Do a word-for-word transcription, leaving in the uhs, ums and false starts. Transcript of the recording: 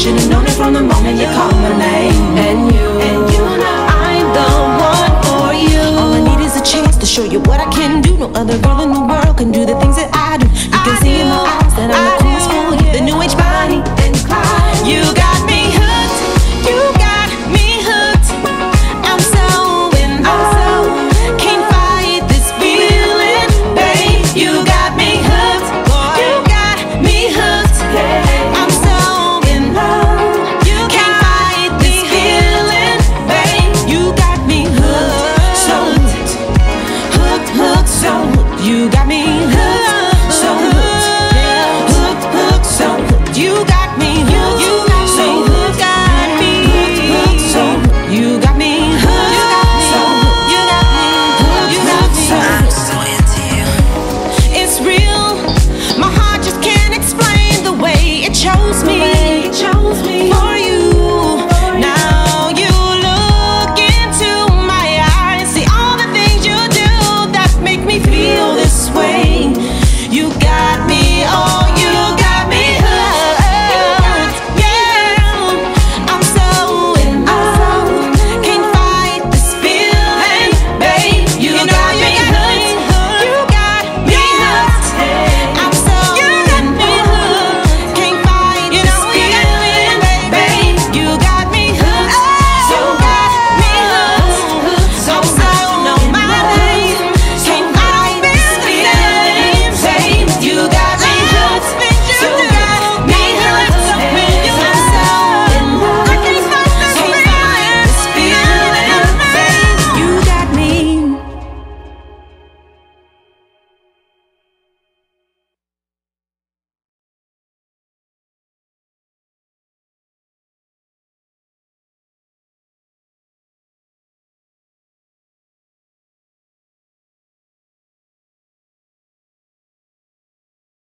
Should've known it from the moment you called my name. And you, and you know I'm the one for you. All I need is a chance to show you what I can do. No other girl in the world can do the things that I do. You can see in my eyes that I'm the coolest for you. The new age Bonnie and Clyde. You got